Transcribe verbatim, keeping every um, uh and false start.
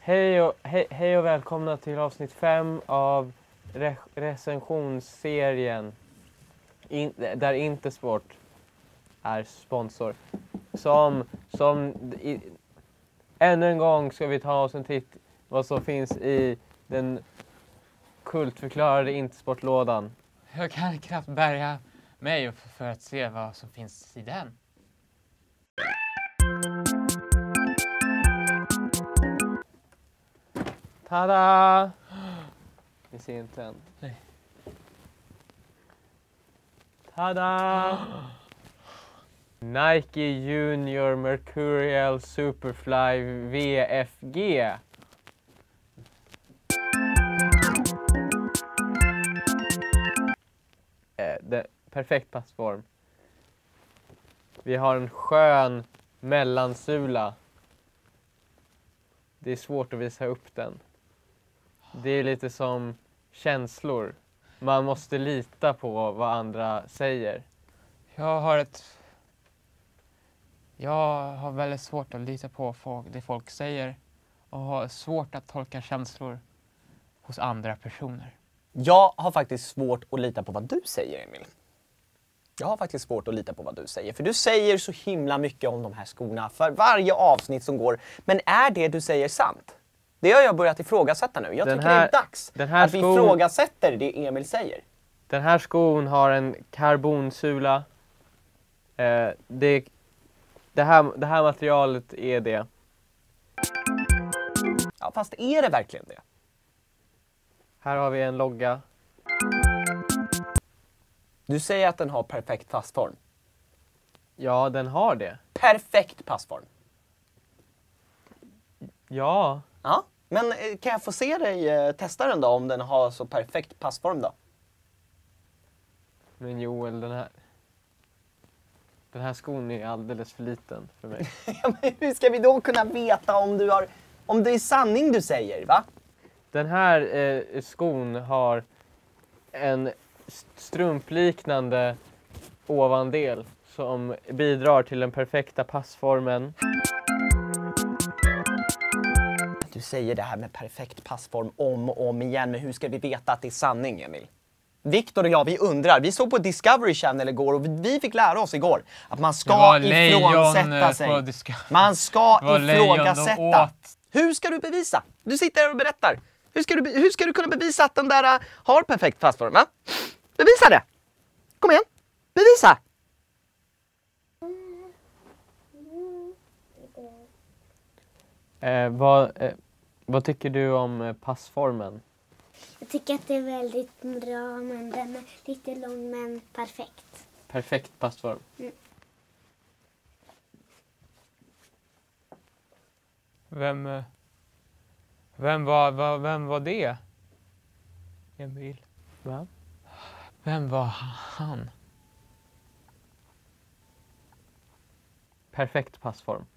Hej och, hej, hej och välkomna till avsnitt fem av re recensionsserien in, där Intersport är sponsor. Som, som i, ännu en gång ska vi ta oss en titt vad som finns i den kultförklarade Intersportlådan. Jag kan knappt bärga mig för att se vad som finns i den. Tada! Vi ser inte än. Nej. Tada! Nike Junior Mercurial Superfly V F G. Eh, det, perfekt passform. Vi har en skön mellansula. Det är svårt att visa upp den. Det är lite som känslor. Man måste lita på vad andra säger. Jag har ett... Jag har väldigt svårt att lita på folk, det folk säger. Och har svårt att tolka känslor hos andra personer. Jag har faktiskt svårt att lita på vad du säger, Emil. Jag har faktiskt svårt att lita på vad du säger. För du säger så himla mycket om de här skorna för varje avsnitt som går. Men är det du säger sant? Det har jag börjat ifrågasätta nu. Jag Den tycker här- det är dags den här att vi skon- ifrågasätter det Emil säger. Den här skon har en karbonsula. Eh, det, det, här, det här materialet är det. Ja, fast är det verkligen det? Här har vi en logga. Du säger att den har perfekt passform. Ja, den har det. Perfekt passform. Ja. Ja, men eh, kan jag få se dig eh, testa den då om den har så perfekt passform då? Men Joel, den här... Den här skon är alldeles för liten för mig. Ja, men hur ska vi då kunna veta om du har, om det är sanning du säger, va? Den här eh, skon har en strumpliknande ovandel som bidrar till den perfekta passformen. Du säger det här med perfekt passform om och om igen, men hur ska vi veta att det är sanning, Emil? Viktor och jag, vi undrar. Vi såg på Discovery Channel igår och vi fick lära oss igår att man Det ska var lejon, ifrågasätta eh, på sig. Discovery. Man ska Det var lejon de ifrågasätta. åt. Hur ska du bevisa? Du sitter här och berättar. Hur ska du, be- hur ska du kunna bevisa att den där uh, har perfekt passform, va? Bevisa det! Kom igen, bevisa! Eh, vad, eh, vad tycker du om eh, passformen? Jag tycker att det är väldigt bra, men den är lite lång men perfekt. Perfekt passform. Vem, eh, vem, var, var, vem var det? Emil. Va? Vem var han? Perfekt passform.